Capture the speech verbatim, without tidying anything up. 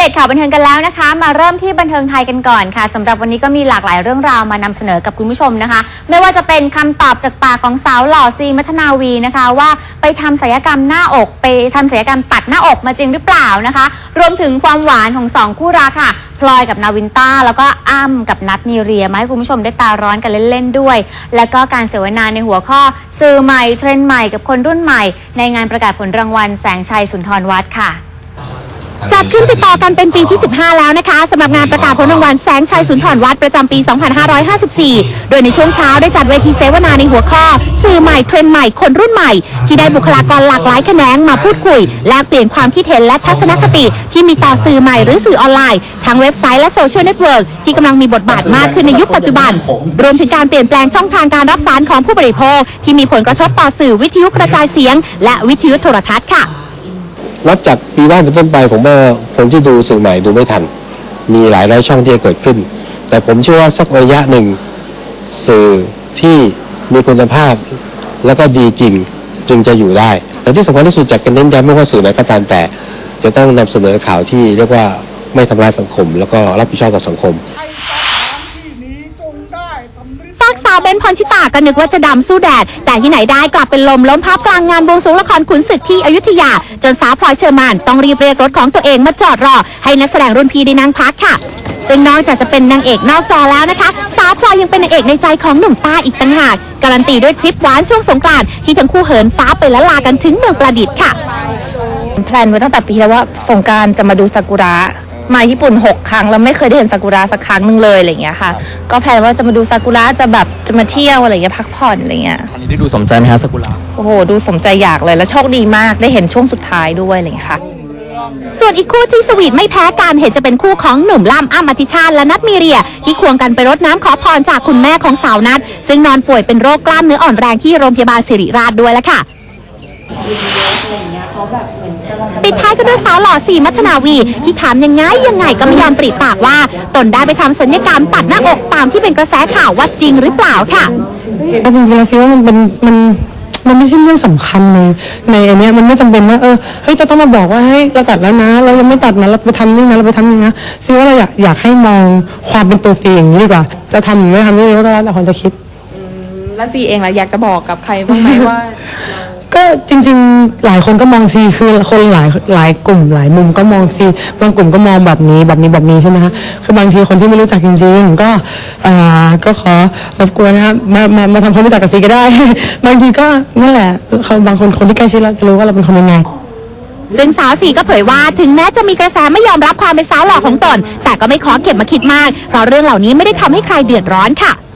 เดตข่าวบันเทิงกันแล้วนะคะมาเริ่มที่บันเทิงไทยกันก่อนค่ะสำหรับวันนี้ก็มีหลากหลายเรื่องราวมานำเสนอกับคุณผู้ชมนะคะไม่ว่าจะเป็นคำตอบจากปากของสาวหล่อซีมัทนาวีนะคะว่าไปทำศัลยกรรมหน้าอกไปทำศัลยกรรมตัดหน้าอกมาจริงหรือเปล่านะคะรวมถึงความหวานของสองคู่รักค่ะพลอยกับนาวินต้าแล้วก็อ้ำกับนัทมีเรียมาให้คุณผู้ชมได้ตาร้อนกันเล่นๆด้วยแล้วก็การเสวนาในหัวข้อสื่อใหม่เทรนด์ใหม่กับคนรุ่นใหม่ในงานประกาศผลรางวัลแสงชัยสุนทรวัฒน์ค่ะจัดขึ้นติดต่อกันเป็นปีที่สิบห้าแล้วนะคะสำหรับงานประกาศผลรางวัลแสงชัยสุนทรวัฒน์ประจำปีสองพันห้าร้อยห้าสิบสี่โดยในช่วงเช้าได้จัดเวทีเสวนาในหัวข้อสื่อใหม่เทรนด์ใหม่คนรุ่นใหม่ที่ได้บุคลากรหลากหลายแขนงมาพูดคุยแลกเปลี่ยนความคิดเห็นและทัศนคติที่มีต่อสื่อใหม่หรือสื่อออนไลน์ทั้งเว็บไซต์และโซเชียลเน็ตเวิร์กที่กำลังมีบทบาทมากขึ้นในยุคปัจจุบันรวมถึงการเปลี่ยนแปลงช่องทางการรับสารของผู้บริโภคที่มีผลกระทบต่อสื่อวิทยุกระจายเสียงและวิทยุโทรทัศน์ค่ะนับจากปีหน้าเป็นต้นไปผมว่าคนที่ดูสื่อใหม่ดูไม่ทันมีหลายร้อยช่องที่จะเกิดขึ้นแต่ผมเชื่อว่าสักระยะหนึ่งสื่อที่มีคุณภาพแล้วก็ดีจริงจึงจะอยู่ได้แต่ที่สำคัญที่สุดจากการเน้นย้ำไม่ว่าสื่อไหนก็ตามแต่จะต้องนำเสนอข่าวที่เรียกว่าไม่ทำร้ายสังคมแล้วก็รับผิดชอบต่อสังคมฝากสาวเบนพรชิตาก็นึกว่าจะดำสู้แดดแต่ที่ไหนได้กลับเป็นลมล้มพับกลางงานบวงสรวงละครขุนศึกที่อยุธยาจนสาวพลอยเชอร์มานต้องรีบเรียกรถของตัวเองมาจอดรอให้นักแสดงรุ่นพี่ได้นั่งพักค่ะซึ่งนอกจากจะเป็นนางเอกนอกจอแล้วนะคะสาวพลอยยังเป็นนางเอกในใจของหนุ่มต้าอีกต่างหากการันตีด้วยทริปหวานช่วงสงกรานต์ที่ทั้งคู่เหินฟ้าไปละลากันถึงเมืองประดิษฐ์ค่ะแพลนไว้ตั้งแต่ปีแล้วว่าสงกรานต์จะมาดูซากุระมาญี่ปุ่นหกครั้งแล้วไม่เคยได้เห็นซากุระสักครั้งนึงเลยอะไรเงี้ยค่ะก็แพลนว่าจะมาดูซากุระจะแบบจะมาเที่ยวอะไรเงี้ยพักผ่อนอะไรเงี้ยอันนี้ได้ดูสมใจไหมคะซากุระโอ้โหดูสมใจอยากเลยแล้วโชคดีมากได้เห็นช่วงสุดท้ายด้วยอะไรเงี้ยค่ะส่วนอีกคู่ที่สวีทไม่แพ้กันเห็นจะเป็นคู่ของหนุ่มล่ำอ้ำอธิชาติและนัทมีเรียที่ควงกันไปรดน้ำขอพรจากคุณแม่ของสาวนัทซึ่งนอนป่วยเป็นโรคกล้ามเนื้ออ่อนแรงที่โรงพยาบาลศิริราชด้วยแล้วค่ะปิดท้ายก็ด้วยสาวหล่อซีมัทนาวีที่ถามยังไงยังไงก็ไม่ยอมปริปากว่าตนได้ไปทำศัลยกรรมตัดหน้าอกตามที่เป็นกระแสข่าวว่าจริงหรือเปล่าค่ะจริงๆแล้วซีว่ามันเป็นมันมันไม่ใช่เรื่องสำคัญในในอันนี้มันไม่จำเป็นว่าเออเฮ้ยจะต้องมาบอกว่าให้เราตัดแล้วนะเรายังไม่ตัดนะเราไปทำนี่นะเราไปทำนี่นะซีว่าเราอยากอยากให้มองความเป็นตัวซีอย่างนี้ดีกว่าจะทำหรือไม่ทำนี่ก็แล้วแต่คนจะคิดแล้วซีเองล่ะอยากจะบอกกับใครบ้างไหมว่าก็จริงๆหลายคนก็มองซีคือคนหลายหลายกลุ่มหลายมุมก็มองซีบางกลุ่มก็มองแบบนี้แบบนี้แบบนี้ใช่ไหมคะคือบางทีคนที่ไม่รู้จักจริงๆก็อ่าก็ขอรบกวนนะครับมามามาทำความรู้จักกับซีก็ได้ บางทีก็นั่นแหละเขาบางคนคนที่ใกล้ชิดเราจะรู้ว่าเราเป็นคนยังไงซึ่งสาวสีก็เผยว่าถึงแม้จะมีกระแสไม่ยอมรับความเป็นสาวหล่อของตนแต่ก็ไม่ขอเก็บมาคิดมากเพราะเรื่องเหล่านี้ไม่ได้ทำให้ใครเดือดร้อนค่ะ